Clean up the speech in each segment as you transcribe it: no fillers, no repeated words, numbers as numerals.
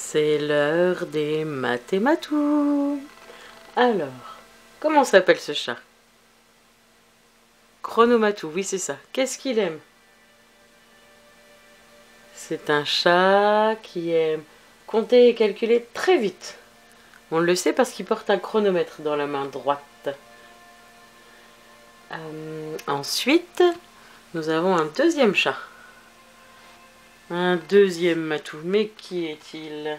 C'est l'heure des mathématous. Alors, comment s'appelle ce chat? Chronomatou, oui c'est ça. Qu'est-ce qu'il aime? C'est un chat qui aime compter et calculer très vite. On le sait parce qu'il porte un chronomètre dans la main droite. Ensuite, nous avons un deuxième chat. Un deuxième matou. Mais qui est-il?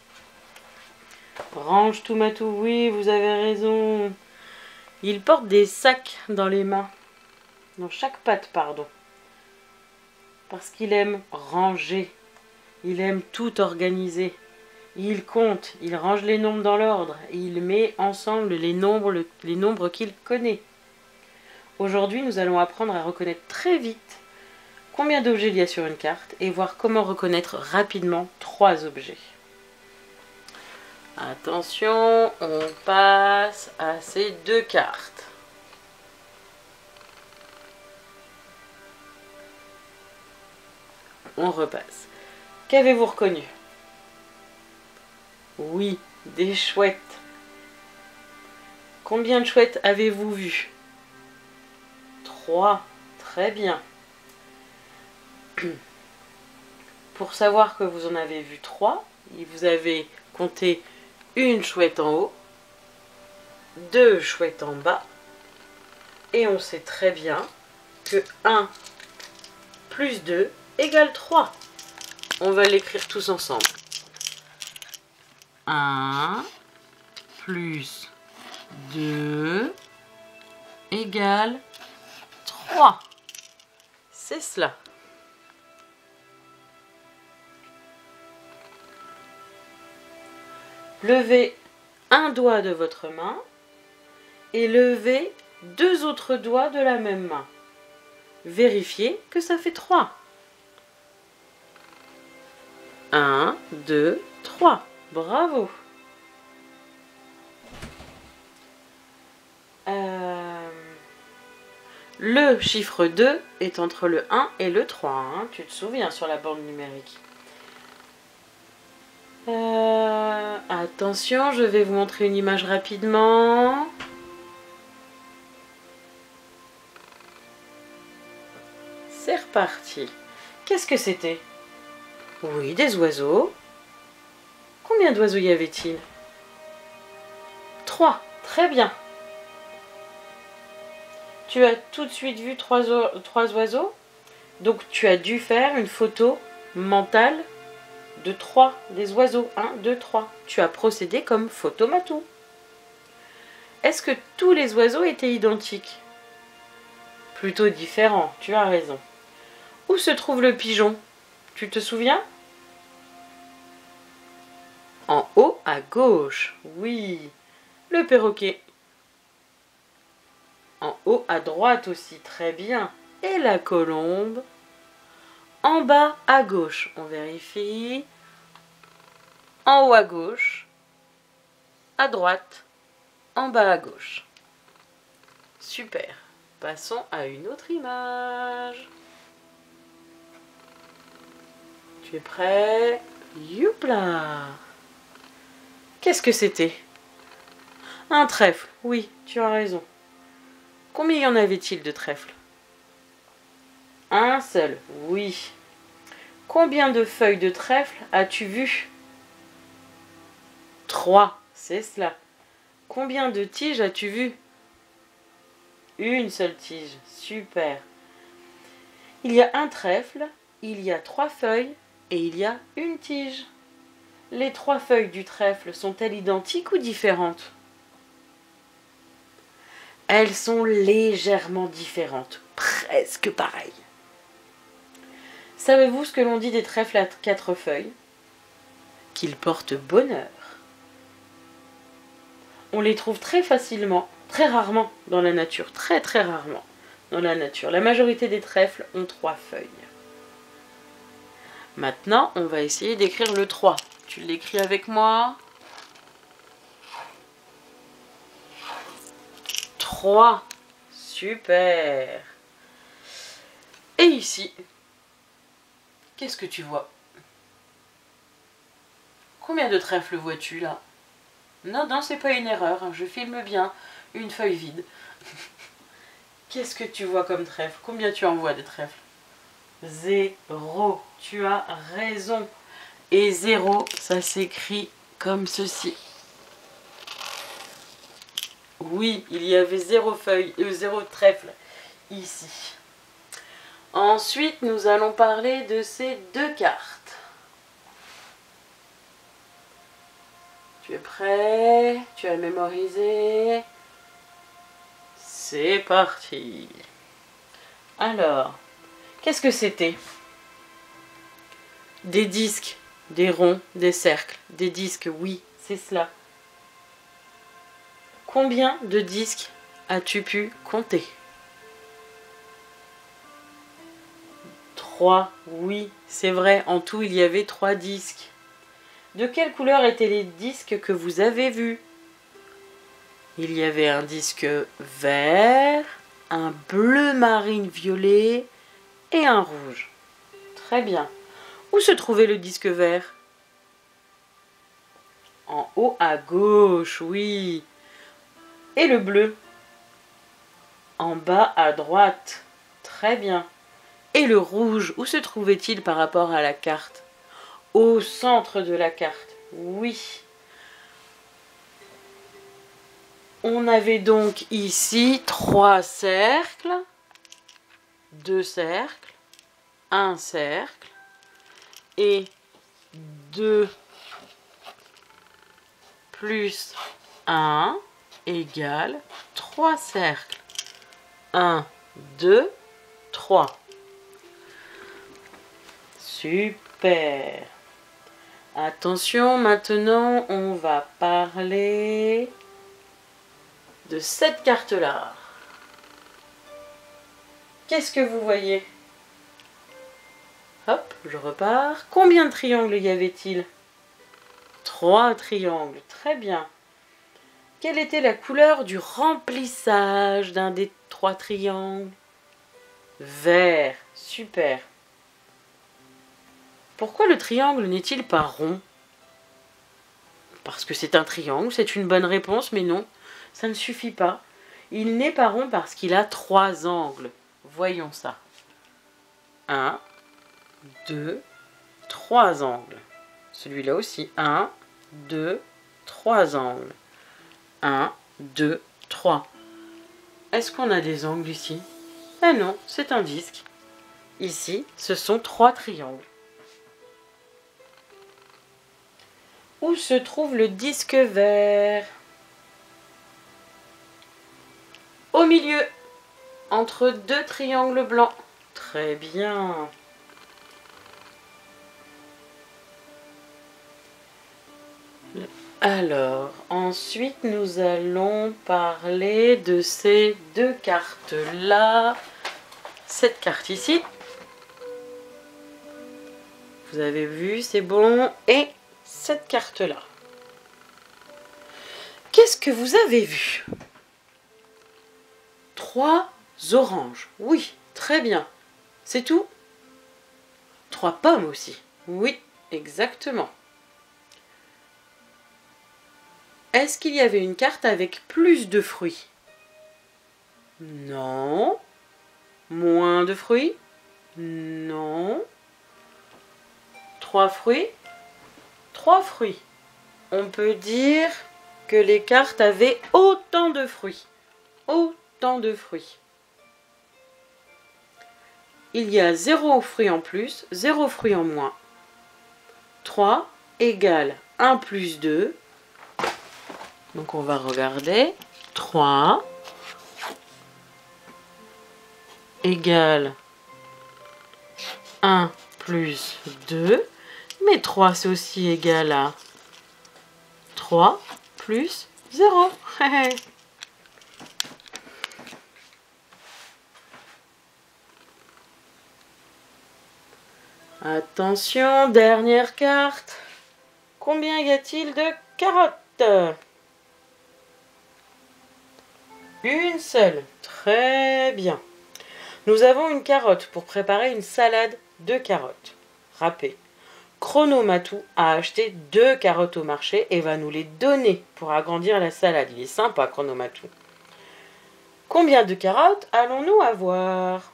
Range tout matou, oui, vous avez raison. Il porte des sacs dans les mains. Dans chaque patte, pardon. Parce qu'il aime ranger. Il aime tout organiser. Il compte, il range les nombres dans l'ordre. Et il met ensemble les nombres qu'il connaît. Aujourd'hui, nous allons apprendre à reconnaître très vite combien d'objets il y a sur une carte et voir comment reconnaître rapidement 3 objets. Attention, on passe à ces 2 cartes. On repasse. Qu'avez-vous reconnu? Oui, des chouettes. Combien de chouettes avez-vous vu? 3. Très bien. Pour savoir que vous en avez vu 3, vous avez compté une chouette en haut, 2 chouettes en bas, et on sait très bien que 1 plus 2 égale 3. On va l'écrire tous ensemble. 1 plus 2 égale 3. C'est cela. Levez un doigt de votre main et levez 2 autres doigts de la même main. Vérifiez que ça fait 3. 1, 2, 3. Bravo. Le chiffre 2 est entre le 1 et le 3. Hein, tu te souviens sur la bande numérique. Attention, je vais vous montrer une image rapidement. C'est reparti. Qu'est-ce que c'était? Oui, des oiseaux. Combien d'oiseaux y avait-il? 3. Très bien. Tu as tout de suite vu 3 oiseaux. Donc tu as dû faire une photo mentale de 3 des oiseaux. 1, 2, 3. Tu as procédé comme photomatou. Est-ce que tous les oiseaux étaient identiques? Plutôt différents, tu as raison. Où se trouve le pigeon? Tu te souviens? En haut à gauche, oui. Le perroquet. En haut à droite aussi, très bien. Et la colombe? En bas à gauche, on vérifie. En haut à gauche. À droite. En bas à gauche. Super. Passons à une autre image. Tu es prêt? Youpla! Qu'est-ce que c'était? Un trèfle. Oui, tu as raison. Combien y en avait-il de trèfles? Un seul, oui. Combien de feuilles de trèfle as-tu vu? 3, c'est cela. Combien de tiges as-tu vu? Une seule tige, super. Il y a un trèfle, il y a 3 feuilles et il y a une tige. Les 3 feuilles du trèfle sont-elles identiques ou différentes? Elles sont légèrement différentes, presque pareilles. Savez-vous ce que l'on dit des trèfles à 4 feuilles? Qu'ils portent bonheur. On les trouve très facilement, très rarement dans la nature, très rarement dans la nature. La majorité des trèfles ont 3 feuilles. Maintenant, on va essayer d'écrire le 3. Tu l'écris avec moi? 3. Super. Et ici, qu'est-ce que tu vois? Combien de trèfles vois-tu là? Non, non, c'est pas une erreur, hein, je filme bien une feuille vide. Qu'est-ce que tu vois comme trèfle? Combien tu en vois de trèfles? 0. Tu as raison. Et 0, ça s'écrit comme ceci. Oui, il y avait 0 feuille, 0 trèfle ici. Ensuite, nous allons parler de ces deux cartes. Tu es prêt? Tu as mémorisé? C'est parti. Alors, qu'est-ce que c'était? Des disques, des ronds, des cercles. Des disques, oui, c'est cela. Combien de disques as-tu pu compter? 3, oui, c'est vrai, en tout il y avait 3 disques. De quelle couleur étaient les disques que vous avez vus? Il y avait un disque vert, un bleu marine violet et un rouge. Très bien. Où se trouvait le disque vert? En haut à gauche, oui. Et le bleu? En bas à droite. Très bien. Et le rouge, où se trouvait-il par rapport à la carte? Au centre de la carte, oui. On avait donc ici 3 cercles, 2 cercles, 1 cercle et 2 plus 1 égale 3 cercles. 1, 2, 3. Super. Attention, maintenant on va parler de cette carte-là. Qu'est-ce que vous voyez? Hop, je repars. Combien de triangles y avait-il? 3 triangles, très bien. Quelle était la couleur du remplissage d'un des 3 triangles? Vert, super. Pourquoi le triangle n'est-il pas rond? Parce que c'est un triangle, c'est une bonne réponse, mais non, ça ne suffit pas. Il n'est pas rond parce qu'il a 3 angles. Voyons ça. 1, 2, 3 angles. Celui-là aussi. 1, 2, 3 angles. 1, 2, 3. Est-ce qu'on a des angles ici? Ah non, c'est un disque. Ici, ce sont 3 triangles. Où se trouve le disque vert? Au milieu, entre 2 triangles blancs. Très bien. Alors, ensuite, nous allons parler de ces deux cartes-là. Cette carte ici. Vous avez vu, c'est bon. Et cette carte-là. Qu'est-ce que vous avez vu? 3 oranges. Oui, très bien. C'est tout? 3 pommes aussi. Oui, exactement. Est-ce qu'il y avait une carte avec plus de fruits? Non. Moins de fruits? Non. 3 fruits? 3 fruits. On peut dire que les cartes avaient autant de fruits. Autant de fruits. Il y a 0 fruit en plus, 0 fruit en moins. 3 égale 1 plus 2. Donc on va regarder. 3 égale 1 plus 2. Mais 3 c'est aussi égal à 3 plus 0. Attention, dernière carte. Combien y a-t-il de carottes? Une seule. Très bien. Nous avons une carotte pour préparer une salade de carottes râpées. Chronomatou a acheté 2 carottes au marché et va nous les donner pour agrandir la salade. Il est sympa, Chronomatou. Combien de carottes allons-nous avoir?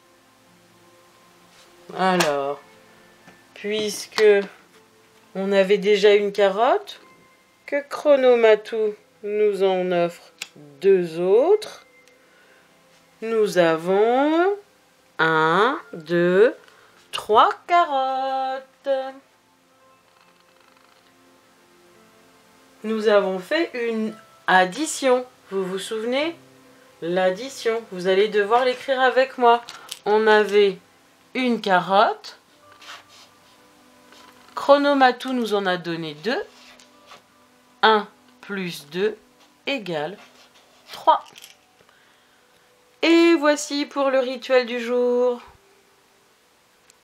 Alors, puisque on avait déjà une carotte, que Chronomatou nous en offre 2 autres, nous avons 1, 2, 3 carottes. Nous avons fait une addition. Vous vous souvenez? L'addition. Vous allez devoir l'écrire avec moi. On avait une carotte. Chronomatou nous en a donné 2. 1 plus 2 égale 3. Et voici pour le rituel du jour.